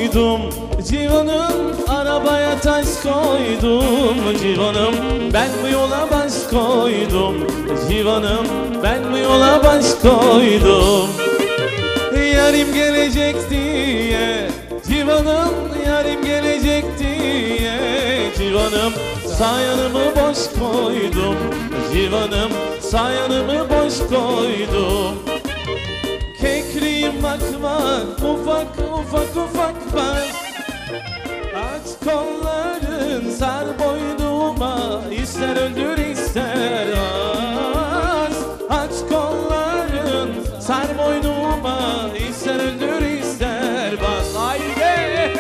koydum civanım, arabaya taş koydum civanım, ben bu yola baş koydum civanım, ben bu yola baş koydum. Yarim gelecek diye civanım, yarim gelecek diye civanım, sağ yanımı boş koydum civanım, sağ yanımı boş koydum. Kekliyim bak bak, ufak ufak ufak bak, aç kolların sar boynuma, ister öldür ister az. Aç kolların sar boynuma, ister öldür ister bas. Haydi!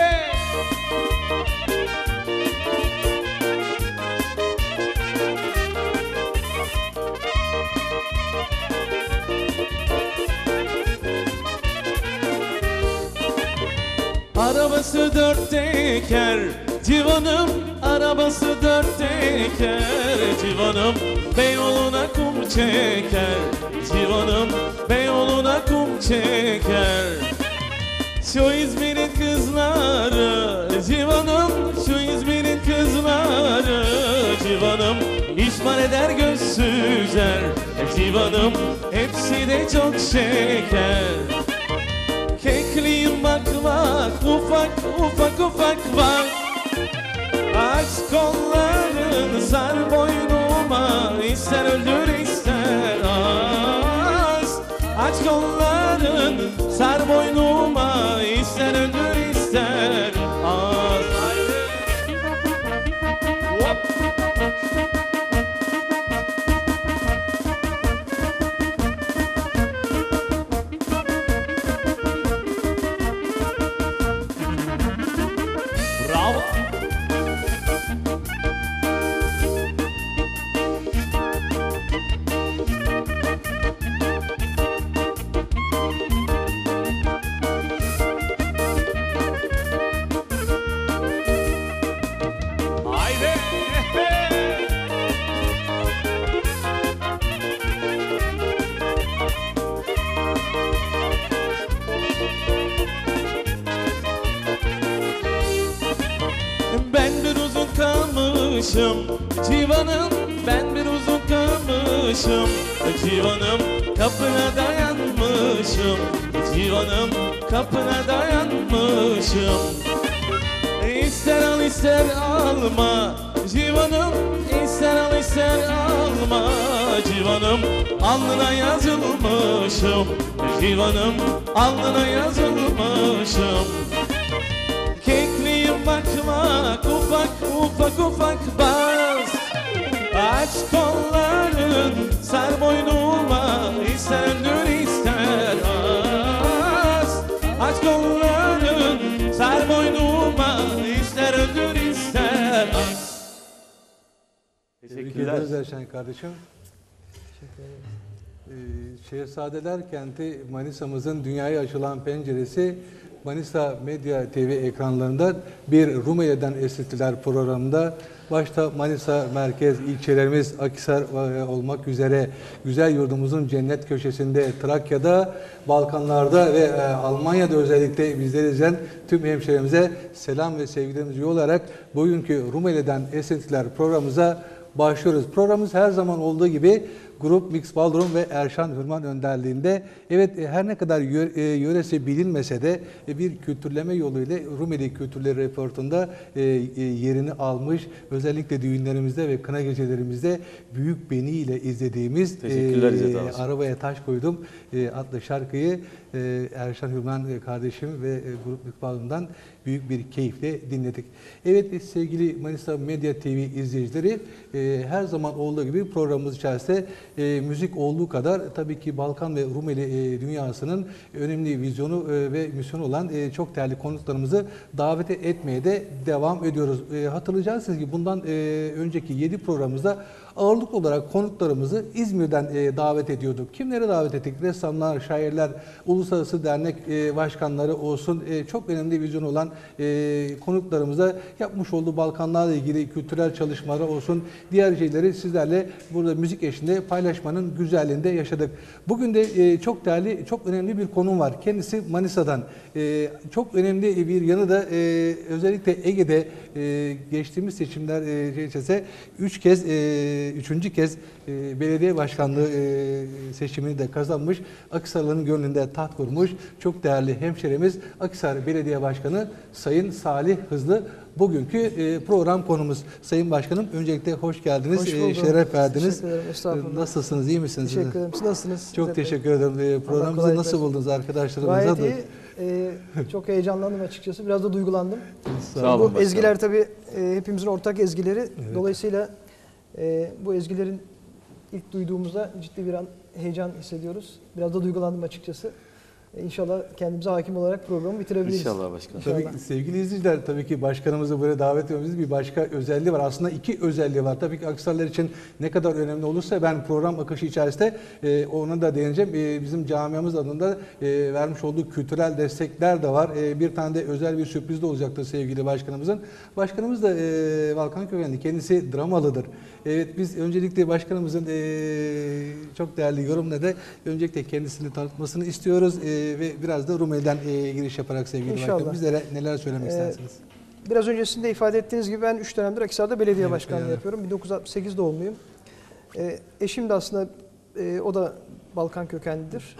Arabası dört teker civanım, arabası dört teker civanım, Beyoğlu'na kum çeker civanım, Beyoğlu'na kum çeker. Şu İzmir'in kızları civanım, şu İzmir'in kızları civanım, işmar eder göz süzer civanım, hepsi de çok şeker. Kekliyim bak bak, ufak ufak ufak bak, aç kollarını sar boynuma, ister öldür ister az. Aç kollarını sar boynuma, ister öldür ister az. Hop. Ben bir uzun kalmışım civanım, ben bir uzun kalmışım civanım, kapına dayanmışım civanım, kapına dayanmışım. İster al ister alma civanım, ister al ister alma civanım, alnına yazılmışım civanım, alnına yazılmışım. Kekliyim bak bak, ufak ufak ufak bas, aç kolların sar boynuma, ister öldür ister az. Aç kolların sar boynuma, ister öldür ister az. Teşekkürler. Teşekkür ederiz kardeşim. Şehzadeler Kenti Manisa'mızın dünyaya açılan penceresi, Manisa Medya TV ekranlarında bir Rumeli'den Esintiler programında başta Manisa merkez ilçelerimiz Akhisar olmak üzere güzel yurdumuzun cennet köşesinde, Trakya'da, Balkanlarda ve Almanya'da özellikle bizleri izleyen tüm hemşehrimize selam ve sevgilerimizi yollayarak bugünkü Rumeli'den Esintiler programımıza başlıyoruz. Programımız her zaman olduğu gibi Grup Mix Ballroom ve Erşan Hürman önderliğinde, evet, her ne kadar yöresi bilinmese de bir kültürleme yoluyla Rumeli Kültürleri Reportu'nda yerini almış, özellikle düğünlerimizde ve kına gecelerimizde Büyük Beni ile izlediğimiz Arabaya Taş Koydum adlı şarkıyı Erşan Hürman kardeşim ve Grup Mix Ballroom'dan büyük bir keyifle dinledik. Evet sevgili Manisa Medya TV izleyicileri, her zaman olduğu gibi programımız içerisinde müzik olduğu kadar tabii ki Balkan ve Rumeli dünyasının önemli vizyonu ve misyonu olan çok değerli konuklarımızı davet etmeye de devam ediyoruz. Hatırlayacaksınız ki bundan önceki 7 programımızda ağırlıklı olarak konuklarımızı İzmir'den davet ediyorduk. Kimleri davet ettik? Ressamlar, şairler, uluslararası dernek başkanları olsun, çok önemli vizyon olan konuklarımıza yapmış olduğu Balkanlarla ilgili kültürel çalışmaları olsun, diğer şeyleri sizlerle burada müzik eşliğinde paylaşmanın güzelliğinde yaşadık. Bugün de çok değerli, çok önemli bir konum var. Kendisi Manisa'dan. Çok önemli bir yanı da özellikle Ege'de geçtiğimiz seçimler içerisinde 3 kez belediye başkanlığı seçimini de kazanmış. Akhisarlı'nın gönlünde taht kurmuş. Çok değerli hemşerimiz Akhisar Belediye Başkanı Sayın Salih Hızlı. Bugünkü program konumuz. Sayın Başkanım, öncelikle hoş geldiniz. Hoş buldum. Şeref verdiniz. Teşekkür ederim. Estağfurullah. Nasılsınız? İyi misiniz? Teşekkür ederim. Siz nasılsınız? Çok teşekkür ederim. Programımızı nasıl buldunuz arkadaşlarımıza? Gayet iyi. Çok heyecanlandım açıkçası. Biraz da duygulandım. Sağ olun. Bu ezgiler tabii hepimizin ortak ezgileri. Evet. Dolayısıyla bu ezgilerin ilk duyduğumuzda ciddi bir heyecan hissediyoruz. Biraz da duygulandım açıkçası. İnşallah kendimize hakim olarak programı bitirebiliriz. İnşallah başkanım. Tabii sevgili izleyiciler, tabii ki başkanımızı buraya davet etmemizin bir başka özelliği var. Aslında iki özelliği var. Tabii ki Akhisarlılar için ne kadar önemli olursa ben program akışı içerisinde ona da değineceğim. Bizim camiamız adında vermiş olduğu kültürel destekler de var. Bir tane de özel bir sürpriz de olacaktır sevgili başkanımızın. Başkanımız da Balkan kökenli. Kendisi dramalıdır. Evet, biz öncelikle başkanımızın çok değerli yorumla da öncelikle kendisini tanıtmasını istiyoruz ve biraz da Rumeli'den giriş yaparak sevgili başkanım bizlere neler söylemek istersiniz? Biraz öncesinde ifade ettiğiniz gibi ben 3 dönemdir Akhisar'da belediye başkanlığı yapıyorum. 1968 doğumluyum. Eşim de aslında o da Balkan kökenlidir.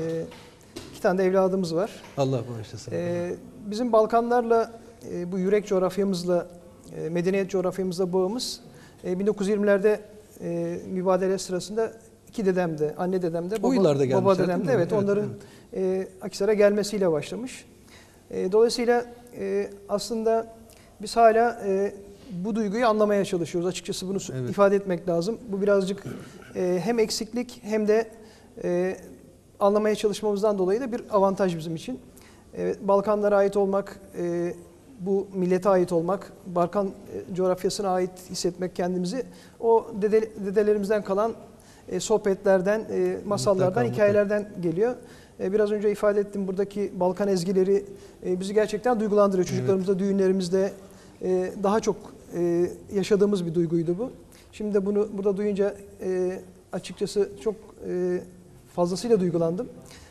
2 tane de evladımız var. Allah bağışlasın. Bizim Balkanlarla bu yürek coğrafyamızla, medeniyet coğrafyamızla bağımız 1920'lerde mübadele sırasında iki dedem de, anne dedem de, baba dedem de, evet, onların Akhisar'a gelmesiyle başlamış. Dolayısıyla aslında biz hala bu duyguyu anlamaya çalışıyoruz. Açıkçası bunu ifade etmek lazım. Bu birazcık hem eksiklik hem de anlamaya çalışmamızdan dolayı da bir avantaj bizim için. Balkanlara ait olmak, bu millete ait olmak, Balkan coğrafyasına ait hissetmek kendimizi, o dedelerimizden kalan sohbetlerden, masallardan, hikayelerden geliyor. Biraz önce ifade ettim, buradaki Balkan ezgileri bizi gerçekten duygulandırıyor. Çocuklarımızda, düğünlerimizde daha çok yaşadığımız bir duyguydu bu. Şimdi de bunu burada duyunca açıkçası çok fazlasıyla duygulandım.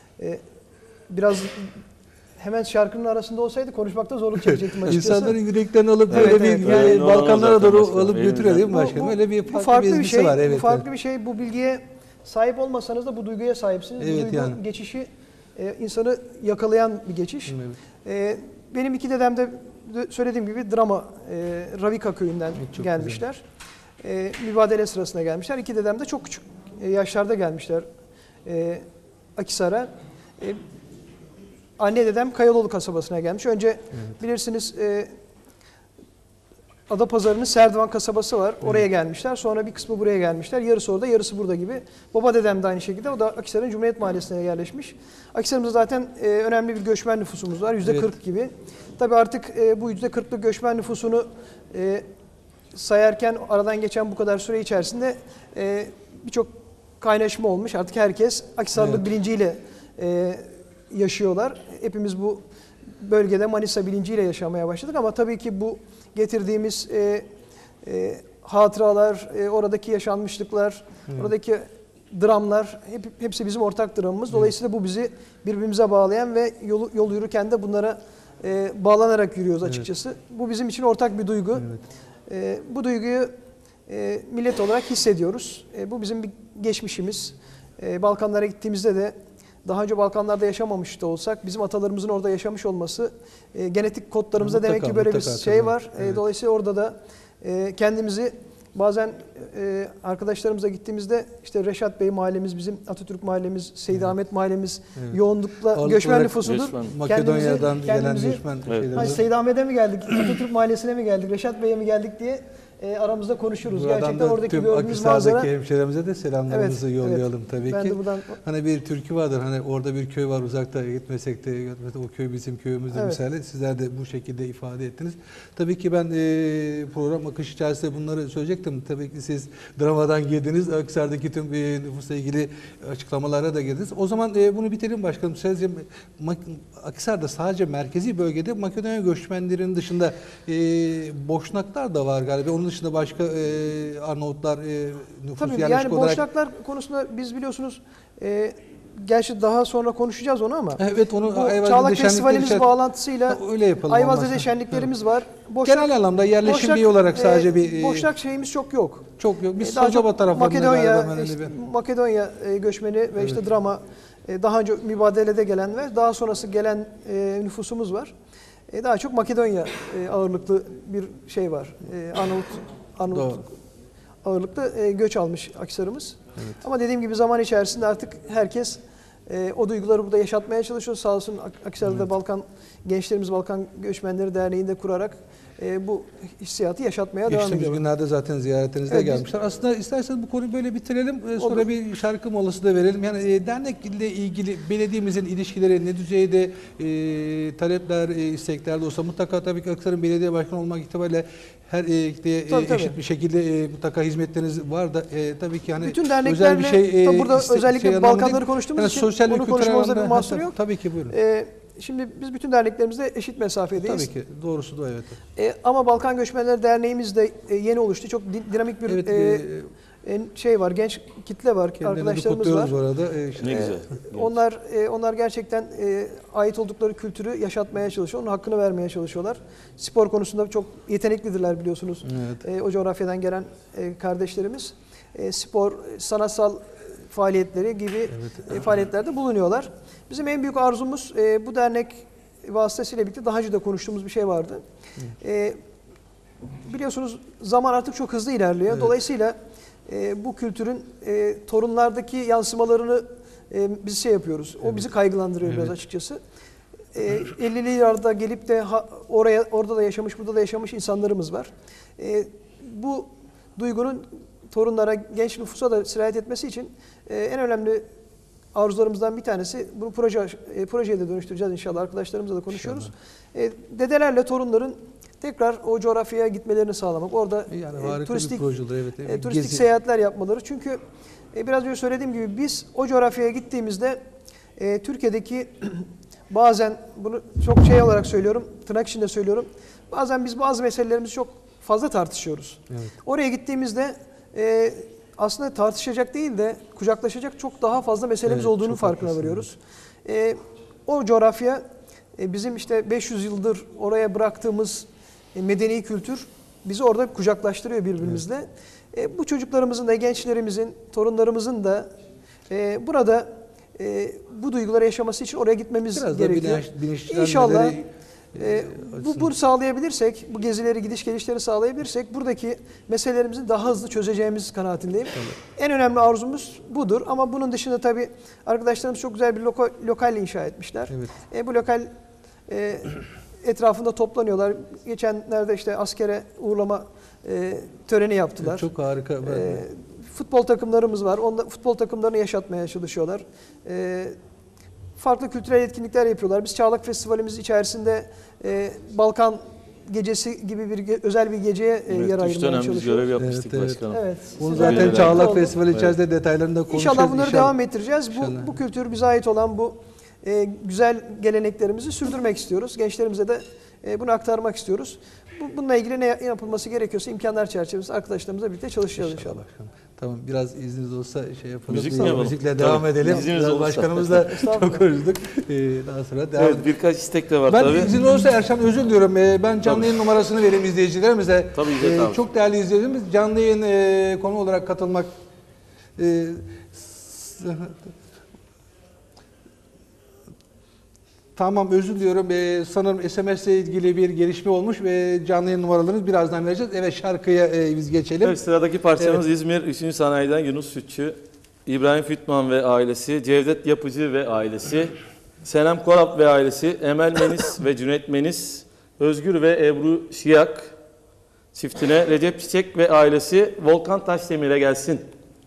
Biraz hemen şarkının arasında olsaydı konuşmakta zorluk çekecektim açıkçası. İnsanların yüreklerini alıp böyle bir Balkanlara doğru alıp götürüyor değil mi başkanım? Öyle bir farklı bir ezgisi var. Evet, bu farklı bir şey. Bu bilgiye sahip olmasanız da bu duyguya sahipsiniz. Evet, bu duygu geçişi insanı yakalayan bir geçiş. Evet. Benim 2 dedem de söylediğim gibi Ravika köyünden gelmişler. Mübadele sırasında gelmişler. 2 dedem de çok küçük yaşlarda gelmişler Akhisar'a. Anne dedem Kayalıoğlu kasabasına gelmiş. Önce bilirsiniz Adapazarı'nın Serdivan kasabası var. Oraya gelmişler. Sonra bir kısmı buraya gelmişler. Yarısı orada, yarısı burada gibi. Baba dedem de aynı şekilde. O da Akhisar'ın Cumhuriyet Mahallesi'ne yerleşmiş. Akhisar'ımızda zaten önemli bir göçmen nüfusumuz var. %40 gibi. Tabii artık bu %40'lık göçmen nüfusunu sayarken aradan geçen bu kadar süre içerisinde birçok kaynaşma olmuş. Artık herkes Akhisarlı bilinciyle yaşıyorlar. Hepimiz bu bölgede Manisa bilinciyle yaşamaya başladık ama tabii ki bu getirdiğimiz hatıralar, oradaki yaşanmışlıklar, oradaki dramlar hepsi bizim ortak dramımız. Dolayısıyla bu bizi birbirimize bağlayan ve yol yürürken de bunlara bağlanarak yürüyoruz açıkçası. Bu bizim için ortak bir duygu. Bu duyguyu millet olarak hissediyoruz. Bu bizim bir geçmişimiz. Balkanlara gittiğimizde de daha önce Balkanlarda yaşamamış da olsak bizim atalarımızın orada yaşamış olması genetik kodlarımızda demek ki böyle bir şey var. Dolayısıyla orada da kendimizi bazen arkadaşlarımızla gittiğimizde işte Reşat Bey mahallemiz, bizim Atatürk mahallemiz, Seyit Ahmet mahallemiz yoğunlukla göçmen nüfusudur. Makedonya'dan gelen göçmen Seyit Ahmet'e mi geldik, Atatürk mahallesine mi geldik, Reşat Bey'e mi geldik diye aramızda konuşuruz. Buradan Gerçekten da oradaki tüm gördüğümüz manzara. Akhisar'daki hemşehrilerimize de selamlarımızı Evet, yollayalım tabii Ben ki. de buradan Hani bir türkü vardır, hani orada bir köy var, uzakta gitmesek de o köy bizim köyümüzdür Evet. misali. Sizler de bu şekilde ifade ettiniz. Tabii ki ben program akışı içerisinde bunları söyleyecektim. Tabii ki siz dramadan girdiniz, Akhisar'daki tüm nüfusla ilgili açıklamalara da girdiniz. O zaman bunu bitirelim başkanım. Sizce Akhisar'da sadece merkezi bölgede Makedonya göçmenlerinin dışında Boşnaklar da var galiba. Onun dışında başka Arnavutlar nüfus tabii yerleşik yani olarak. Boşnaklar konusunda biz biliyorsunuz gerçi daha sonra konuşacağız onu ama Evet, onu bu Ayvazlı'da Çağlak şenlikleri Festivalimiz bağlantısıyla öyle yapalım. Ayvazlı'da olmazsa. şenliklerimiz var. Genel anlamda yerleşim bir olarak sadece bir Boşnak şeyimiz çok yok. çok yok. Biz Daha çok Sazova taraflarında Makedonya, galiba işte Makedonya göçmeni ve işte drama daha önce mübadelede gelen ve daha sonrası gelen nüfusumuz var. Daha çok Makedonya ağırlıklı bir şey var. Arnavut ağırlıklı göç almış Akhisar'ımız. Evet. Ama dediğim gibi zaman içerisinde artık herkes o duyguları burada yaşatmaya çalışıyor. Sağ olsun Akhisar'da Balkan Gençlerimiz Balkan Göçmenleri Derneği'nde kurarak bu hissiyatı yaşatmaya devam Geçtiğimiz ediyorlar. günlerde zaten ziyaretinizde Evet, gelmişler. Aslında isterseniz bu konuyu böyle bitirelim. Sonra bir şarkı molası da verelim. Yani dernekle ilgili belediyemizin ilişkileri ne düzeyde, talepler, istekler de olsa mutlaka tabii ki Akhisar'ın belediye başkanı olmak itibariyle her eşit bir şekilde mutlaka hizmetleriniz var da tabii ki hani bütün özel derneklerle, bir şey burada özellikle anlamında Balkanları değil. konuştuğumuz Yani için sosyal ve bunu kültürel konuşmamızda bir anlamda mahsur yok. tabii ki buyurun. Şimdi biz bütün derneklerimizde eşit mesafedeyiz. Tabii ki doğrusu da evet. Ama Balkan Göçmenleri Derneğimiz de yeni oluştu. Çok dinamik bir şey var, genç kitle var, arkadaşlarımız var. Bu arada. Ne güzel. Onlar gerçekten ait oldukları kültürü yaşatmaya çalışıyor. Onun hakkını vermeye çalışıyorlar. Spor konusunda çok yeteneklidirler biliyorsunuz. Evet. O coğrafyadan gelen kardeşlerimiz. Spor, sanatsal faaliyetleri gibi faaliyetlerde bulunuyorlar. Bizim en büyük arzumuz bu dernek vasıtasıyla birlikte daha önce de konuştuğumuz bir şey vardı. Biliyorsunuz zaman artık çok hızlı ilerliyor. Evet. Dolayısıyla bu kültürün torunlardaki yansımalarını biz şey yapıyoruz. O bizi kaygılandırıyor biraz açıkçası. 50'li yıllarda gelip de orada da yaşamış, burada da yaşamış insanlarımız var. Bu duygunun torunlara, genç nüfusa da sirayet etmesi için en önemli arzularımızdan bir tanesi, bunu projeye de dönüştüreceğiz inşallah, arkadaşlarımızla da konuşuyoruz. Dedelerle torunların tekrar o coğrafyaya gitmelerini sağlamak, orada yani turistik seyahatler yapmaları. Çünkü biraz önce söylediğim gibi biz o coğrafyaya gittiğimizde Türkiye'deki bazen, bunu çok şey olarak söylüyorum, tırnak içinde söylüyorum, bazen biz bazı meselelerimizi çok fazla tartışıyoruz. Evet. Oraya gittiğimizde aslında tartışacak değil de kucaklaşacak çok daha fazla meselemiz olduğunu farkına varıyoruz. O coğrafya bizim işte 500 yıldır oraya bıraktığımız medeni kültür bizi orada kucaklaştırıyor birbirimizle. Bu çocuklarımızın da, gençlerimizin, torunlarımızın da burada bu duyguları yaşaması için oraya gitmemiz biraz gerekiyor. İnşallah bunu sağlayabilirsek, bu gezileri, gidiş gelişleri sağlayabilirsek buradaki meselelerimizin daha hızlı çözeceğimiz kanaatindeyim. En önemli arzumuz budur ama bunun dışında tabii arkadaşlarımız çok güzel bir lokal inşa etmişler. Evet. Bu lokal etrafında toplanıyorlar. Geçenlerde işte askere uğurlama töreni yaptılar. Çok harika. Futbol takımlarımız var. Futbol takımlarını yaşatmaya çalışıyorlar. Farklı kültürel etkinlikler yapıyorlar. Biz Çağlak Festivalimiz içerisinde Balkan Gecesi gibi özel bir geceye yer ayırmaya çalışıyoruz. görev yapmıştık başkanım. Evet. Bunu zaten Çağlak Festivali içerisinde detaylarında konuşacağız. İnşallah bunları devam ettireceğiz. Bu kültür bize ait olan bu güzel geleneklerimizi sürdürmek istiyoruz. Gençlerimize de bunu aktarmak istiyoruz. Bununla ilgili ne yapılması gerekiyorsa imkanlar çerçevesinde arkadaşlarımızla birlikte çalışacağız inşallah. Tamam, biraz izniniz olsa şey yapalım. Müzikle devam edelim. Biraz başkanımızla çok konuştuk. Daha sonra devam edelim. Birkaç istek de var tabii. Ben izin olursa Erşan, özür diliyorum. Ben canlı yayın numarasını vereyim izleyicilerimize. Tabii. Çok değerli izleyicilerimiz canlı yayın konu olarak katılmak Tamam, özür diliyorum. Sanırım SMS ile ilgili bir gelişme olmuş ve canlı yayın numaralarını birazdan vereceğiz. Evet, şarkıya biz geçelim. Evet, sıradaki parçamız İzmir 3. Sanayi'den Yunus Sütçü, İbrahim Fütman ve ailesi, Cevdet Yapıcı ve ailesi, Senem Korap ve ailesi, Emel Menis ve Cüneyt Menis, Özgür ve Ebru Şiyak, çiftine Recep Çiçek ve ailesi Volkan Taşdemir'e gelsin.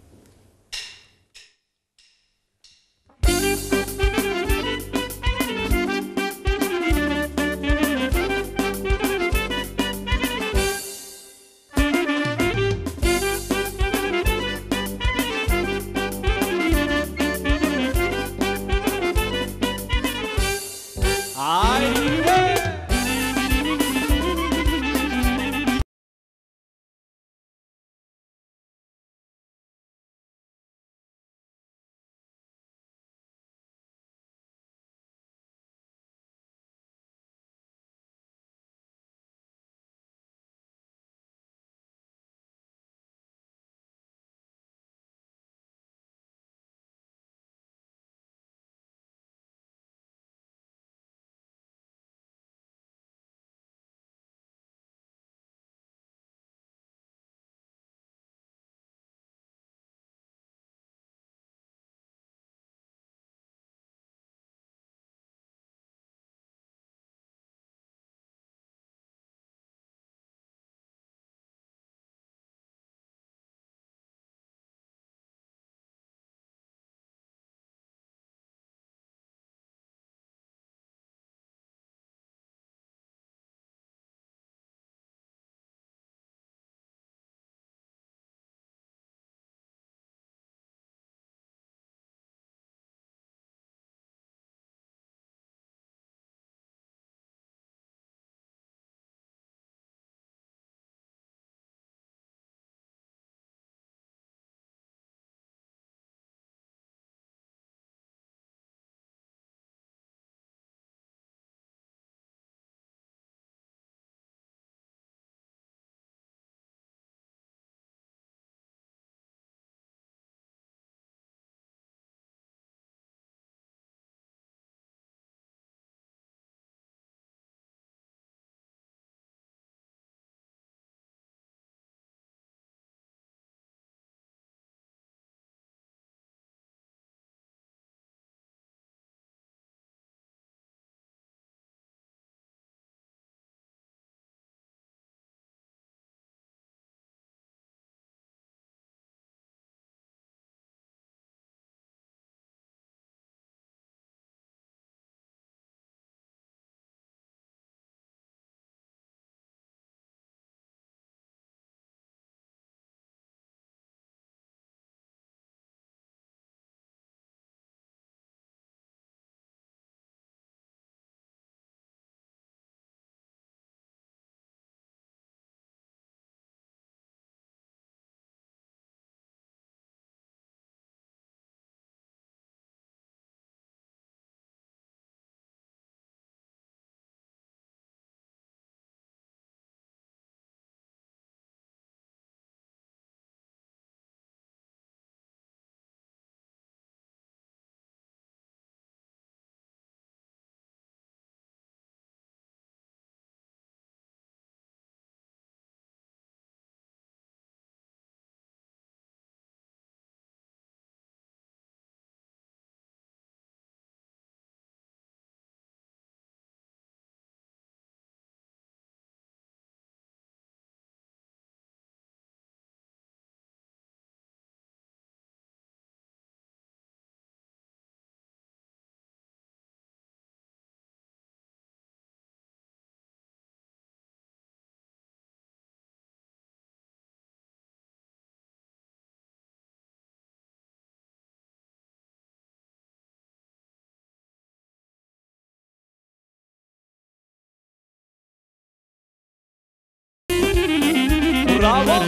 Bravo.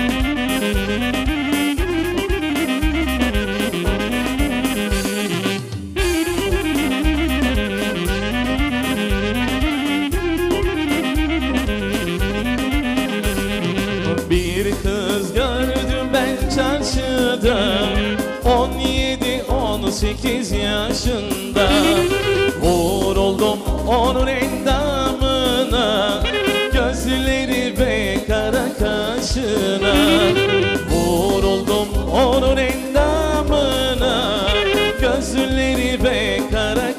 Bir kız gördüm ben çarşıda, 17-18 yaşında. Vuruldum onun endamına, gözleri be kara kaşına. Vuruldum onun endamına, gözleri be kara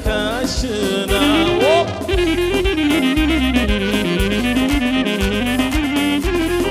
kaşına. Hop!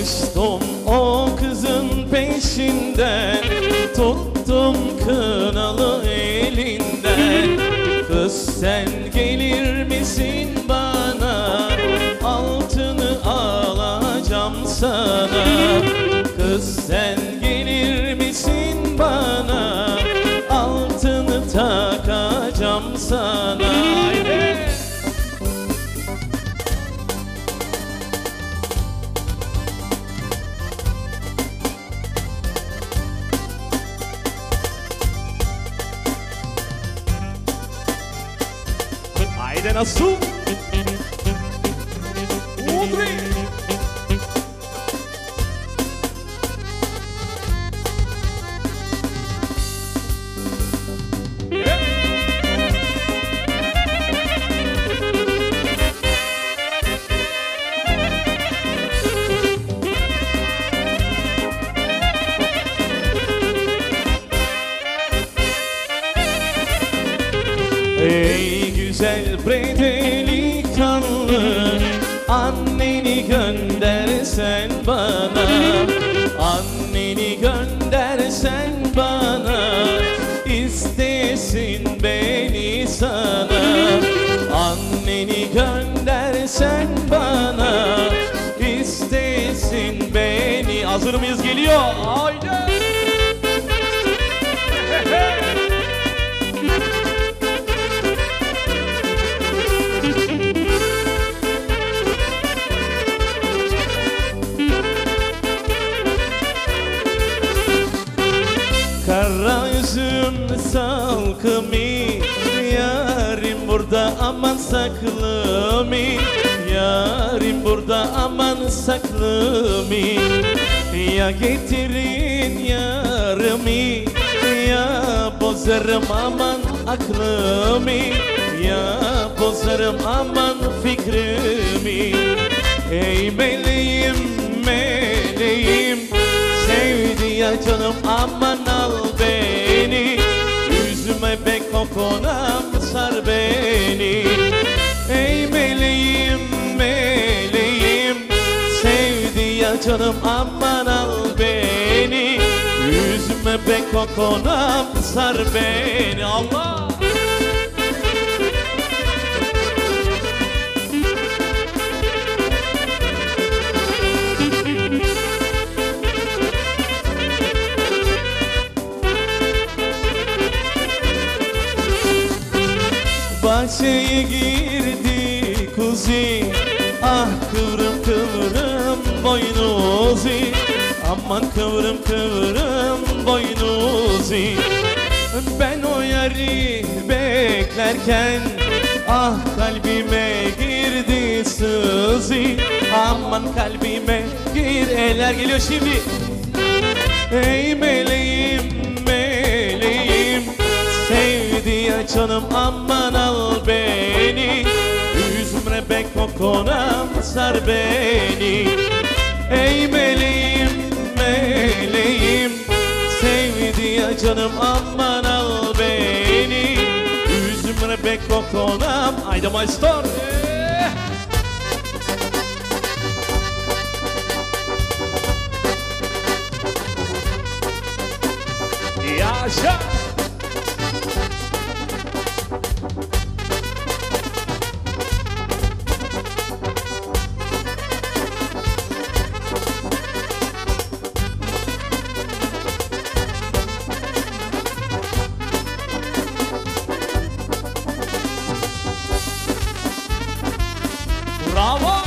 Koştum o kızın peşinden, tuttum kınalı elinden. Kız sen gelir misin bana, altını alacağım sana. Kız sen gelir misin bana, altını takacağım sana. Haydi. Haydi nasıl? Udri. Ey güzel bre delikanlı, anneni göndersen bana, anneni göndersen bana, istesin beni sana. Anneni göndersen bana, istesin beni. Hazır mıyız? Geliyor. Haydi. Kara yüzüm salkımı, yarim burada aman saklı mı? Yarim burada aman saklı mı? Ya getirin yarımı, ya bozarım aman aklımı, ya bozarım aman fikrimi. Ey meleğim meleğim, sevdi ya canım aman al beni. Yüzüme be kokonam sar beni. Ey meleğim meleğim, sevdi ya canım aman al beni. Yüzüme be kokonam sar beni. Allah. Bahçeye girdi kuzi, ah kıvrım kıvrım boynuzi, aman kıvrım kıvrım boynuzi. Ben o yari beklerken, ah kalbime girdi sızı, aman kalbime gir. Eller geliyor şimdi. Ey meleğim meleğim, sevdi ya canım aman al beni. Yüzüme be kokonam sar beni. Ey meleğim meleğim, sevdi ya canım aman al beni. Yüzüme be kokonam. Haydi maestro. Yaşa. Bravo.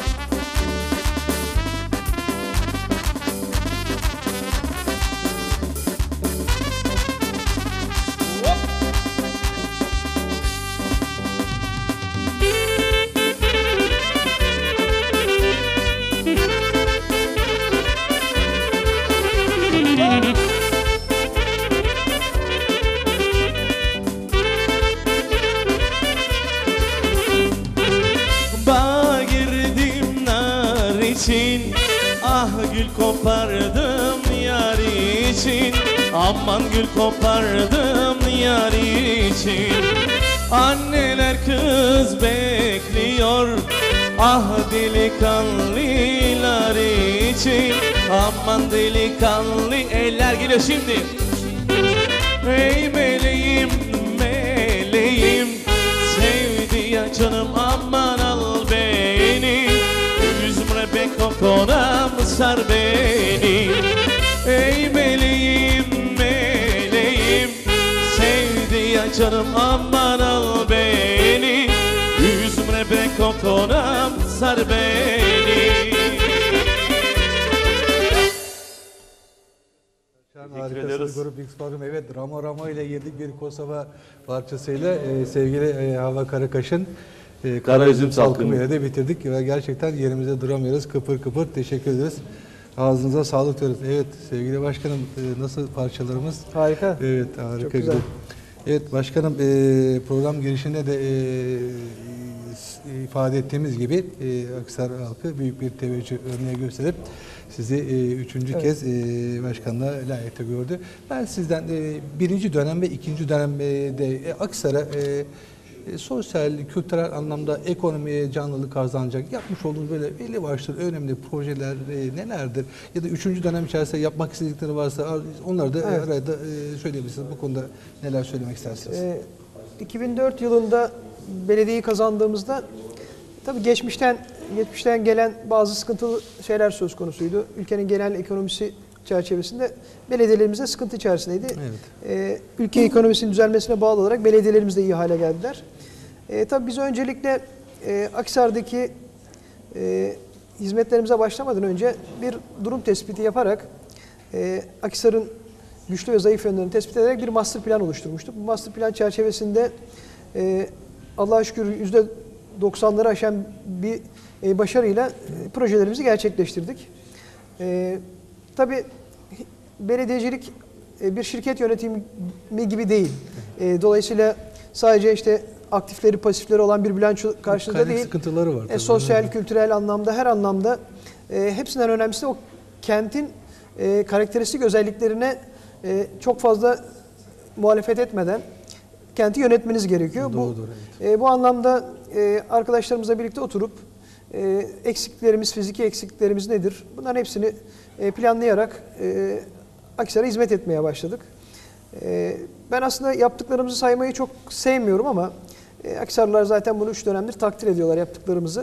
Bağa girdim nar için, ah gül kopardım yar için. Aman gül kopardım yar için. Anneler kız bekliyor, Ah delikanlılar için, aman delikanlı. Eller geliyor şimdi. Ey meleğim, meleğim, sevdi ya canım, aman al beni. Üzümre be kokonam, sar beni. Ey meleğim, meleğim, sevdi ya canım, aman al beni. Üzümre be kokonam, sar beni. Harikasınız Grup X Forum. Evet, Ramo Ramo ile girdik bir Kosova parçasıyla. Sevgili Hava Karakaş'ın Kara Üzüm Salkımı ile de bitirdik. Ve gerçekten yerimizde duramıyoruz. Kıpır kıpır teşekkür ederiz. Ağzınıza sağlık diyoruz. Evet sevgili başkanım, nasıl parçalarımız? Harika. Evet, harika. Çok güzel. Evet başkanım, program girişinde de ifade ettiğimiz gibi Akhisar halkı büyük bir teveccüh örneği gösterip sizi üçüncü kez başkanlığa layıkta gördü. Ben sizden birinci dönem ve ikinci dönemde Akhisar'a sosyal, kültürel anlamda ekonomiye canlılık kazanacak yapmış olduğunuz böyle belli başlı önemli projeler nelerdir? Ya da üçüncü dönem içerisinde yapmak istedikleri varsa onları da arada söyleyebilirsiniz. Bu konuda neler söylemek istersiniz? 2004 yılında belediyeyi kazandığımızda tabii geçmişten gelen bazı sıkıntılı şeyler söz konusuydu. Ülkenin genel ekonomisi çerçevesinde belediyelerimiz de sıkıntı içerisindeydi. Evet. Ülke ekonomisinin düzelmesine bağlı olarak belediyelerimiz de iyi hale geldiler. Tabii biz öncelikle Akhisar'daki hizmetlerimize başlamadan önce bir durum tespiti yaparak Akhisar'ın güçlü ve zayıf yönlerini tespit ederek bir master plan oluşturmuştuk. Bu master plan çerçevesinde Allah'a şükür %90'ları aşan bir başarıyla projelerimizi gerçekleştirdik. Tabii belediyecilik bir şirket yönetimi gibi değil. Dolayısıyla sadece işte aktifleri, pasifleri olan bir bilanço karşınızda değil. Sıkıntıları var. Sosyal, kültürel anlamda, her anlamda hepsinden önemlisi o kentin karakteristik özelliklerine çok fazla muhalefet etmeden kenti yönetmeniz gerekiyor. Doğrudur, evet. Bu anlamda arkadaşlarımızla birlikte oturup eksikliklerimiz, fiziki eksikliklerimiz nedir? Bunların hepsini planlayarak Akhisar'a hizmet etmeye başladık. Ben aslında yaptıklarımızı saymayı çok sevmiyorum ama Akhisarlılar zaten bunu 3 dönemdir takdir ediyorlar yaptıklarımızı.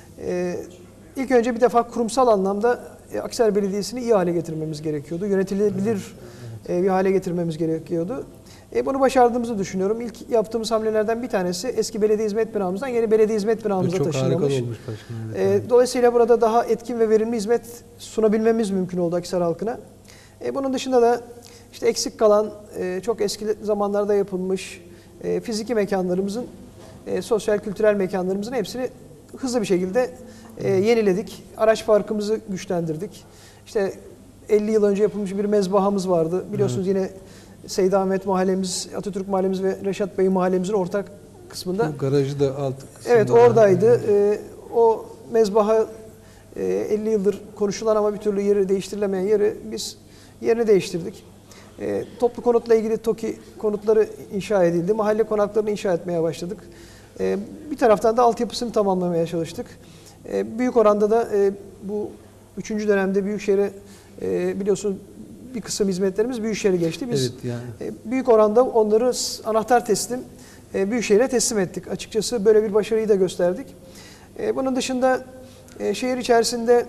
İlk önce bir defa kurumsal anlamda Akhisar Belediyesi'ni iyi hale getirmemiz gerekiyordu. Yönetilebilir bir hale getirmemiz gerekiyordu. Bunu başardığımızı düşünüyorum. İlk yaptığımız hamlelerden bir tanesi eski belediye hizmet binamızdan yeni belediye hizmet binamıza taşınılmış. Çok harika olmuş başkanım. Evet. Dolayısıyla burada daha etkin ve verimli hizmet sunabilmemiz mümkün oldu Akhisar halkına. Bunun dışında da işte eksik kalan, çok eski zamanlarda yapılmış fiziki mekanlarımızın, sosyal kültürel mekanlarımızın hepsini hızlı bir şekilde yeniledik. Araç parkımızı güçlendirdik. İşte 50 yıl önce yapılmış bir mezbahamız vardı. Biliyorsunuz yine Seyit Ahmet mahallemiz, Atatürk mahallemiz ve Reşat Bey mahallemizin ortak kısmında. Bu garajı da alt kısmında. Evet, oradaydı. O mezbaha 50 yıldır konuşulan ama bir türlü yeri değiştirilemeyen yeri biz yerini değiştirdik. Toplu konutla ilgili TOKİ konutları inşa edildi. Mahalle konaklarını inşa etmeye başladık. Bir taraftan da altyapısını tamamlamaya çalıştık. Büyük oranda da bu 3. dönemde Büyükşehir'e biliyorsunuz bir kısım hizmetlerimiz Büyükşehir'e geçti. Biz evet, yani. Büyük oranda onları anahtar teslim Büyükşehir'e teslim ettik. Açıkçası böyle bir başarıyı da gösterdik. Bunun dışında şehir içerisinde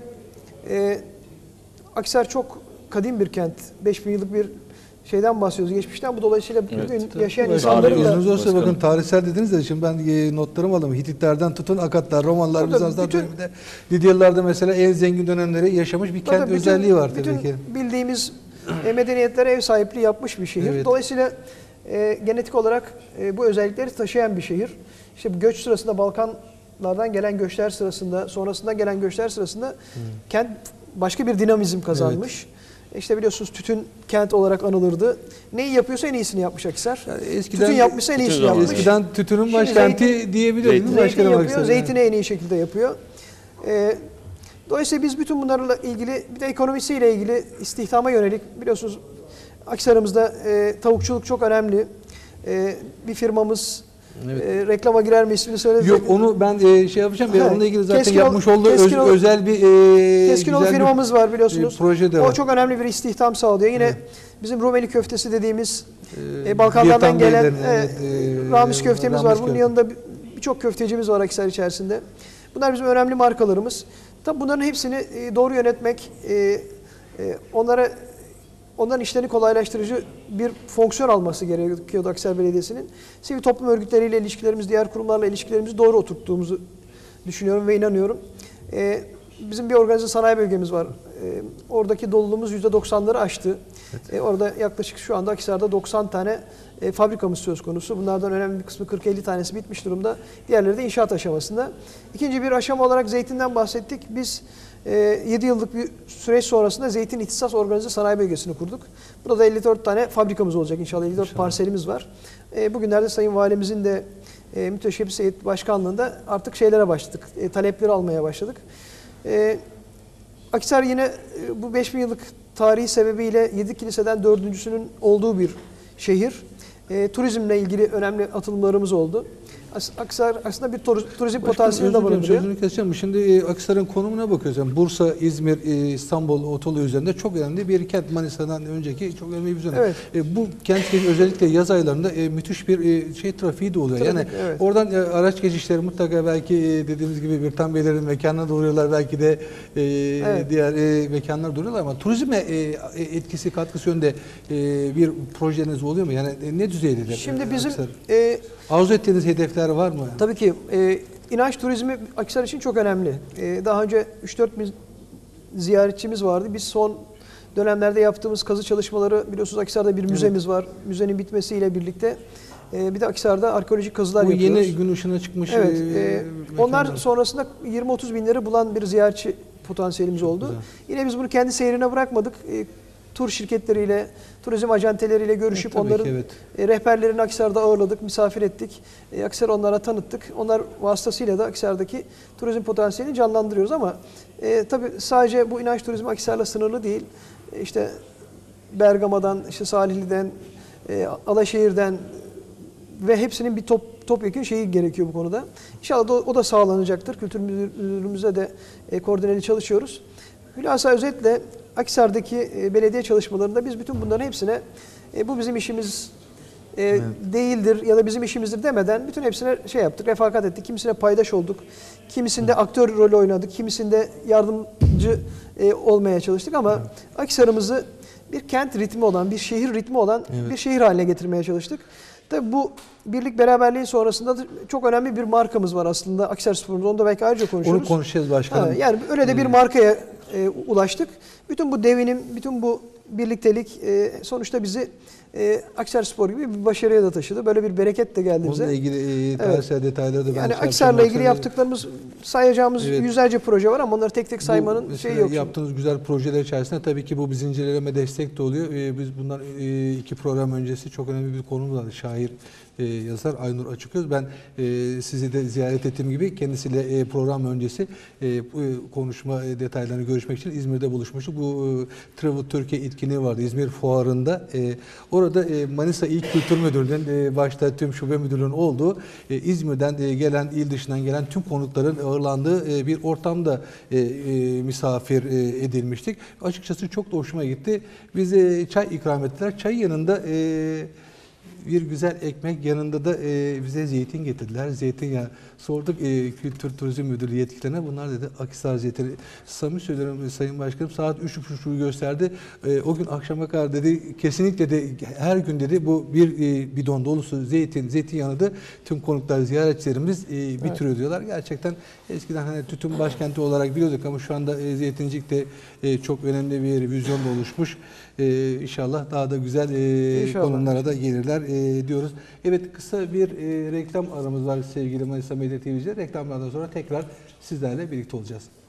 Akhisar çok kadim bir kent. 5000 yıllık bir şeyden bahsediyoruz geçmişten. Bu dolayısıyla bugün yaşayan insanların da... İzniniz olsa bakın tarihsel dediniz de şimdi ben notlarımı aldım. Hititlerden tutun Akatlar, Romanlar, Bizanslar döneminde Lidyalılarda mesela en zengin dönemleri yaşamış bir kent özelliği var tabii ki. Bildiğimiz medeniyetlere ev sahipliği yapmış bir şehir. Evet. Dolayısıyla genetik olarak bu özellikleri taşıyan bir şehir. İşte bu göç sırasında Balkanlardan gelen göçler sırasında, sonrasından gelen göçler sırasında kent başka bir dinamizm kazanmış. Evet. İşte biliyorsunuz tütün kent olarak anılırdı. Neyi yapıyorsa en iyisini yapmış Akhisar. Yani tütün yapmışsa en iyisini yapmış. Eskiden tütünün başkenti diyebiliriz. Zeytin yapıyor, zeytini en iyi şekilde yapıyor. Dolayısıyla biz bütün bunlarla ilgili, bir de ekonomisiyle ilgili istihdama yönelik, biliyorsunuz Akhisar'ımızda tavukçuluk çok önemli. Bir firmamız Evet. Reklama girer mi ismini söyledi. Yok onu ben şey yapacağım. Evet. Onunla ilgili zaten Keskin yapmış olduğu özel bir Keskinoğlu güzel firmamız var biliyorsunuz. proje de O var. çok önemli bir istihdam sağlıyor. Yine bizim Rumeli köftesi dediğimiz Vietnam Balkanlardan gelen beylerinin, Ramiz köftemiz Ramiz var. Bunun köfte. yanında birçok köftecimiz var Akhisar içerisinde. Bunlar bizim önemli markalarımız. Tabii bunların hepsini doğru yönetmek, onların işlerini kolaylaştırıcı bir fonksiyon alması gerekiyordu Akhisar Belediyesi'nin. Sivil toplum örgütleriyle ilişkilerimiz, diğer kurumlarla ilişkilerimizi doğru oturttuğumuzu düşünüyorum ve inanıyorum. Bizim bir organize sanayi bölgemiz var. Oradaki doluluğumuz %90'ları aştı. Evet. Orada yaklaşık şu anda Akhisar'da 90 tane fabrikamız söz konusu. Bunlardan önemli bir kısmı 40-50 tanesi bitmiş durumda. Diğerleri de inşaat aşamasında. İkinci bir aşama olarak zeytinden bahsettik. Biz 7 yıllık bir süreç sonrasında Zeytin İhtisas Organize Sanayi Bölgesi'ni kurduk. Burada da 54 tane fabrikamız olacak inşallah. 54 parselimiz var. Bugünlerde Sayın Valimizin de Müteşebbis Heyet Başkanlığı'nda artık şeylere başladık. Talepleri almaya başladık. Akhisar yine bu 5000 yıllık tarihi sebebiyle 7 kiliseden 4.'sünün olduğu bir şehir. Turizmle ilgili önemli atılımlarımız oldu. Akhisar aslında bir turizm potansiyeli de barındırıyor. Sözünü keseceğim. Şimdi Akhisar'ın konumuna bakıyoruz. Yani Bursa, İzmir, İstanbul otoyolu üzerinde çok önemli bir kent. Manisa'dan önceki çok önemli bir zona. Evet. Bu kent özellikle yaz aylarında müthiş bir trafiği de oluyor. Yani evet. Oradan araç geçişleri mutlaka belki dediğimiz gibi Birtan Beylerin mekanına doğruyorlar. Belki de evet. diğer mekanlara doğruyorlar ama turizme etkisi, katkısı yönde bir projeniz oluyor mu? Yani ne düzeydedir? Şimdi bizim arzu ettiğiniz hedefler var mı? Tabii ki. İnanç turizmi Akhisar için çok önemli. Daha önce 3-4 bin ziyaretçimiz vardı. Biz son dönemlerde yaptığımız kazı çalışmaları, biliyorsunuz Akhisar'da bir müzemiz var. Müzenin bitmesiyle birlikte bir de Akhisar'da arkeolojik kazılar yapıyoruz. Yeni gün ışığına çıkmış. Evet. Onlar sonrasında 20-30 binleri bulan bir ziyaretçi potansiyelimiz oldu. Güzel. Yine biz bunu kendi seyrine bırakmadık. Tur şirketleriyle, turizm acenteleriyle görüşüp onların rehberlerini Akhisar'da ağırladık, misafir ettik. Akhisar'ı onlara tanıttık. Onlar vasıtasıyla da Akhisar'daki turizm potansiyelini canlandırıyoruz ama tabii sadece bu inanç turizmi Akhisar'la sınırlı değil. İşte Bergama'dan, işte Salihli'den, Alaşehir'den ve hepsinin bir topyekun şeyi gerekiyor bu konuda. İnşallah o da sağlanacaktır. Kültür Müdürlüğümüzde de koordineli çalışıyoruz. Hülasa özetle Akhisar'daki belediye çalışmalarında biz bütün bunların hepsine bu bizim işimiz değildir ya da bizim işimizdir demeden bütün hepsine şey yaptık, refakat ettik. Kimisine paydaş olduk, kimisinde aktör rolü oynadık, kimisinde yardımcı olmaya çalıştık ama Akhisar'ımızı bir kent ritmi olan, bir şehir ritmi olan bir şehir haline getirmeye çalıştık. Tabii bu birlik beraberliğin sonrasında da çok önemli bir markamız var aslında Akhisarspor'umuz. Onu da belki ayrıca konuşuruz. Onu konuşacağız başkanım. Yani öyle de bir markaya ulaştık. Bütün bu devinim, bütün bu birliktelik sonuçta bizi Akhisarspor gibi bir başarıya da taşıdı. Böyle bir bereket de geldi bize. Onunla ilgili tarihsel detayları da ben yani Akhisar'la ilgili yaptıklarımız, sayacağımız yüzlerce proje var ama onları tek tek saymanın şeyi yok. Yaptığınız güzel projeler içerisinde tabii ki bu zincirleme destek de oluyor. Biz bundan 2 program öncesi çok önemli bir konumuz vardı. Şair yazar Aynur Açıköz. Ben sizi de ziyaret ettiğim gibi kendisiyle program öncesi konuşma detaylarını görüşmek için İzmir'de buluşmuştuk. Bu Travel Türkiye etkinliği vardı İzmir Fuarı'nda. Orada Manisa İl Kültür Müdürlüğü'nün başta tüm şube müdürlüğünün olduğu İzmir'den gelen, il dışından gelen tüm konukların ağırlandığı bir ortamda misafir edilmiştik. Açıkçası çok da hoşuma gitti. Bize çay ikram ettiler. Çay yanında bir güzel ekmek, yanında da bize zeytin getirdiler. Zeytinyağı sorduk Kültür Turizm Müdürlüğü yetkililerine. Bunlar dedi Akhisar zeytini. Samimi söylüyorum Sayın Başkanım, saat 3.30'u gösterdi. O gün akşama kadar dedi kesinlikle de her gün dedi bu bir bidon dolusu zeytinyağını da tüm konuklar, ziyaretçilerimiz bitiriyor diyorlar. Gerçekten eskiden hani tütün başkenti olarak biliyorduk ama şu anda zeytincilikte çok önemli bir vizyonla oluşmuş. İnşallah daha da güzel konumlara da gelirler diyoruz. Evet, kısa bir reklam aramız var sevgili Manisa Medya TV'ciler. Reklamlardan sonra tekrar sizlerle birlikte olacağız.